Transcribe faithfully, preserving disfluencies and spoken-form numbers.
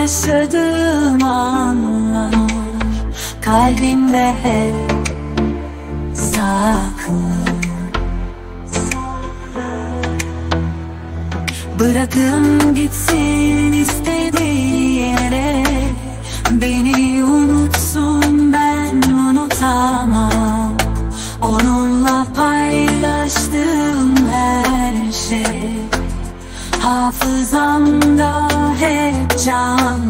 yaşadığım anlar kalbimde hep saklı. Bırakın gitsin istediği yere, beni unutsun ben unutamam. Onunla paylaştığım her şey hafızamda hep can.